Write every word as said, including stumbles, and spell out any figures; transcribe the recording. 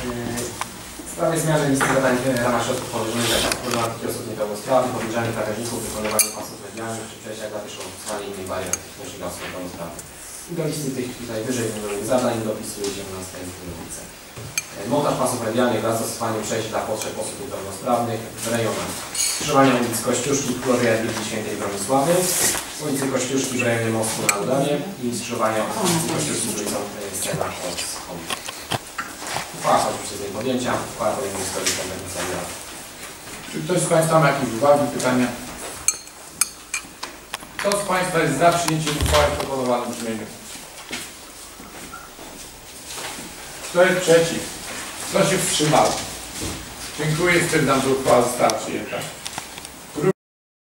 W sprawie zmiany listy zadań w ramach środków powierzonych dla problematyki osób niepełnosprawnych, obniżania krawężników, wykonywania pasów medialnych, czy przejścia dla pieszostosowania innych barier technicznych dla osób niepełnosprawnych. I do listy tych tutaj wyżej wymienionych zadań dopisujecie na następnej ulicy. Montaż pasów medialnych wraz z zastosowaniem przejść dla potrzeb osób niepełnosprawnych w rejonach skrzyżowania ulic Kościuszki w Królowej Jadwigi Świętej Bronisławy, ulicy Kościuszki w rejonie Mostu na Udanie i skrzyżowania ulicy Kościuszki z ulicą Scena od Schodu. Uchwała oczywiście z jej podjęcia, uchwała podjęcia historii kompetencji rady. Czy ktoś z Państwa ma jakieś uwagi, pytania? Kto z Państwa jest za przyjęciem uchwały w proponowanym brzmieniu? Kto jest przeciw? Kto się wstrzymał? Dziękuję, stwierdzam, że uchwała została przyjęta.